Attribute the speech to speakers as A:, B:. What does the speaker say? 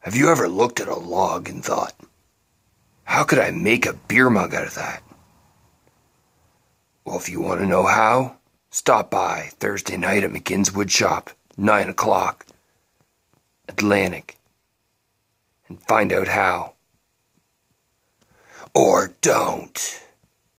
A: Have you ever looked at a log and thought, how could I make a beer mug out of that? Well, if you want to know how, stop by Thursday night at McGinn's Woodshop, 9 o'clock, Atlantic, and find out how. Or don't.